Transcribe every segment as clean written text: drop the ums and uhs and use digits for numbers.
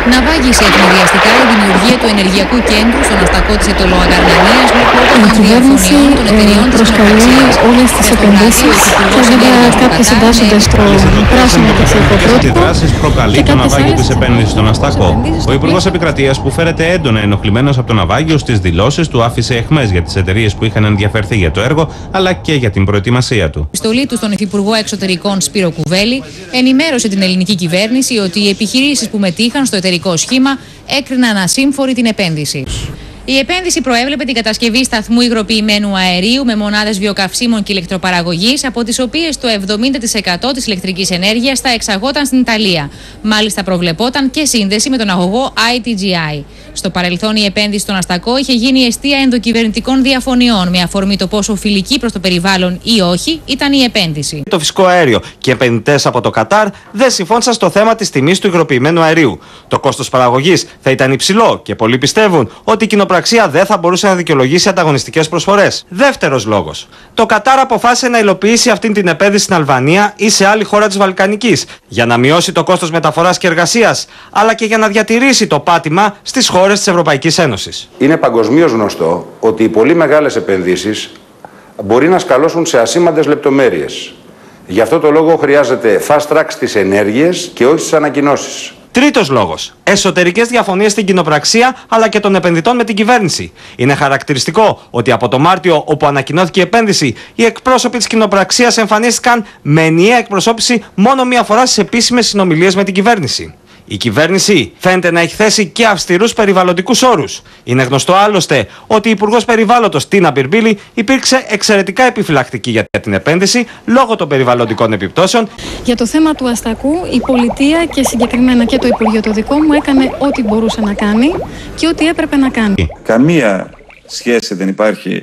Ναυάγησε ευνηδιαστικά η δημιουργία του ενεργειακού κέντρου στον αστακό της Ετωλοαγκαρνανίας λόγω των διαφωνιών των εταιριών της κοινοπραξίας. Όλες τις επενδύσεις και βέβαια κάποιοι συντάσσονται στο πράσινο ταξικό πρότυπο. Οι δράσεις προκαλεί το ναυάγιο της επένδυσης στον αστακό. Ο Υπουργός Επικρατείας, που φέρεται έντονα ενοχλημένος από το ναυάγιο, στις δηλώσεις του άφησε αιχμές για τις εταιρείες που είχαν ενδιαφερθεί για το έργο, αλλά και για την προετοιμασία του. Η επιστολή του στον Υφυπουργό Εξωτερικών Σπύρο Κουβέλη ενημέρωσε την ελληνική κυβέρνηση ότι οι επιχειρήσεις που μετήχαν στο εταιρικό σχήμα έκριναν ασύμφορη την επένδυση. Η επένδυση προέβλεπε την κατασκευή σταθμού υγροποιημένου αερίου με μονάδες βιοκαυσίμων και ηλεκτροπαραγωγής, από τις οποίες το 70% της ηλεκτρικής ενέργειας θα εξαγόταν στην Ιταλία. Μάλιστα, προβλεπόταν και σύνδεση με τον αγωγό ITGI. Στο παρελθόν, η επένδυση στον αστακό είχε γίνει εστία ενδοκυβερνητικών διαφωνιών, με αφορμή το πόσο φιλική προς το περιβάλλον ή όχι ήταν η επένδυση. Το φυσικό αέριο και επενδυτές από το Κατάρ δεν συμφώνησαν στο θέμα της τιμής του υγροποιημένου αερίου. Το κόστος παραγωγής θα ήταν υψηλό και πολλοί πιστεύουν ότι η κοινοπραξία δεν θα μπορούσε να δικαιολογήσει ανταγωνιστικές προσφορές. Δεύτερος λόγος. Το Κατάρ αποφάσισε να υλοποιήσει αυτή την επένδυση στην Αλβανία ή σε άλλη χώρα της Βαλκανικής για να μειώσει το κόστος μεταφοράς και εργασίας, αλλά και για να διατηρήσει το πάτημα στις χώρες της Ευρωπαϊκής Ένωσης. Είναι παγκοσμίως γνωστό ότι οι πολύ μεγάλες επενδύσεις μπορεί να σκαλώσουν σε ασήμαντες λεπτομέρειες. Γι' αυτό το λόγο χρειάζεται fast track στις ενέργειες και όχι στις ανακοινώσεις. Τρίτος λόγος. Εσωτερικές διαφωνίες στην κοινοπραξία αλλά και των επενδυτών με την κυβέρνηση. Είναι χαρακτηριστικό ότι από το Μάρτιο, όπου ανακοινώθηκε η επένδυση, οι εκπρόσωποι της κοινοπραξίας εμφανίστηκαν με ενιαία εκπροσώπηση μόνο μία φορά στις επίσημες συνομιλίες με την κυβέρνηση. Η κυβέρνηση φαίνεται να έχει θέσει και αυστηρούς περιβαλλοντικούς όρους. Είναι γνωστό άλλωστε ότι η Υπουργός Περιβάλλοντος Τίνα Μπιρμπίλη υπήρξε εξαιρετικά επιφυλακτική για την επένδυση λόγω των περιβαλλοντικών επιπτώσεων. Για το θέμα του αστακού, η πολιτεία και συγκεκριμένα και το Υπουργείο το δικό μου έκανε ό,τι μπορούσε να κάνει και ό,τι έπρεπε να κάνει. Καμία σχέση δεν υπάρχει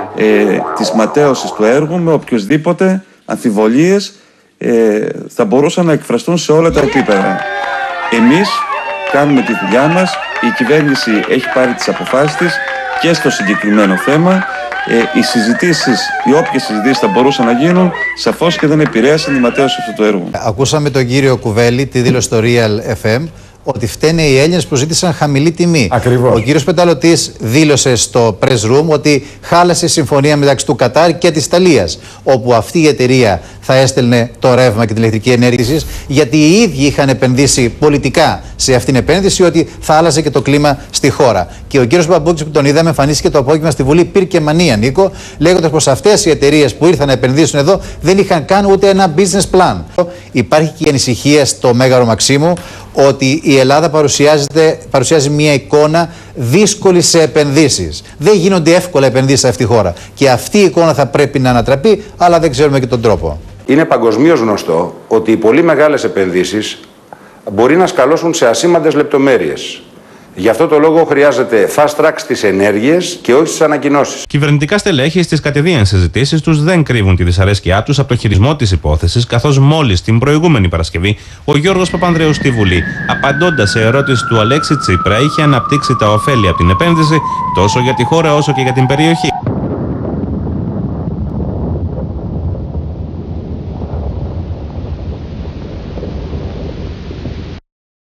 της ματέωσης του έργου με οποιοσδήποτε αμφιβολίες θα μπορούσαν να εκφραστούν σε όλα τα επίπεδα. Εμείς κάνουμε τη δουλειά μας, η κυβέρνηση έχει πάρει τις αποφάσεις της και στο συγκεκριμένο θέμα. Οι συζητήσεις, οι όποιες συζητήσεις θα μπορούσαν να γίνουν, σαφώς και δεν επηρέασαν τη ματέωση αυτού του έργου. Ακούσαμε τον κύριο Κουβέλη, τη δήλωση στο Real FM, ότι φταίνε οι Έλληνες που ζήτησαν χαμηλή τιμή. Ακριβώς. Ο κύριος Πεταλωτής δήλωσε στο press room ότι χάλασε η συμφωνία μεταξύ του Κατάρ και της Ιταλίας, όπου αυτή η εταιρεία θα έστελνε το ρεύμα και την ηλεκτρική ενέργεια, γιατί οι ίδιοι είχαν επενδύσει πολιτικά σε αυτήν την επένδυση, ότι θα άλλαζε και το κλίμα στη χώρα. Και ο κύριος Μπαμπούκης, που τον είδαμε, εμφανίστηκε το απόγευμα στη Βουλή, πήρε μανία, Νίκο, λέγοντας πως αυτές οι εταιρείες που ήρθαν να επενδύσουν εδώ δεν είχαν καν ούτε ένα business plan. Υπάρχει και η ανησυχία στο Μέγαρο Μαξίμου ότι η Ελλάδα παρουσιάζει μια εικόνα δύσκολη σε επενδύσεις. Δεν γίνονται εύκολα επενδύσεις σε αυτή τη χώρα. Και αυτή η εικόνα θα πρέπει να ανατραπεί, αλλά δεν ξέρουμε και τον τρόπο. Είναι παγκοσμίως γνωστό ότι οι πολύ μεγάλες επενδύσεις μπορεί να σκαλώσουν σε ασήμαντες λεπτομέρειες. Γι' αυτό το λόγο χρειάζεται fast track στις ενέργειες και όχι στις ανακοινώσεις. Κυβερνητικά στελέχη στις κατηδίαν συζητήσεις τους δεν κρύβουν τη δυσαρέσκειά τους από το χειρισμό της υπόθεσης, καθώς μόλις την προηγούμενη Παρασκευή ο Γιώργος Παπανδρέου στη Βουλή, απαντώντας σε ερώτηση του Αλέξη Τσίπρα, είχε αναπτύξει τα ωφέλη από την επένδυση τόσο για τη χώρα όσο και για την περιοχή.